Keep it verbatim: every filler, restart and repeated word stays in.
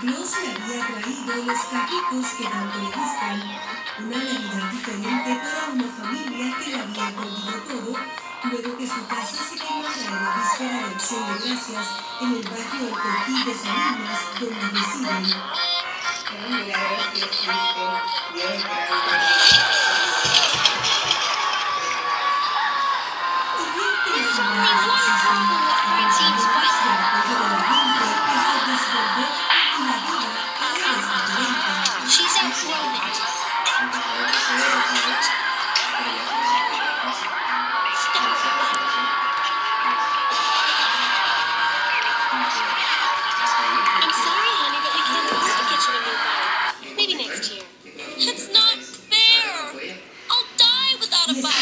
Dios le había traído los cajitos que tanto le gustan, una Navidad diferente para una familia que le había perdido todo, luego que su casa se quemara en la víspera de Acción de Gracias en el barrio El Coquí de Salinas, donde residen. There's only one couple of parisians, but she's outgrown it. I'm sorry, honey, but we can't afford to get you a new bike. Maybe next year. It's not fair. I'll die without a bike.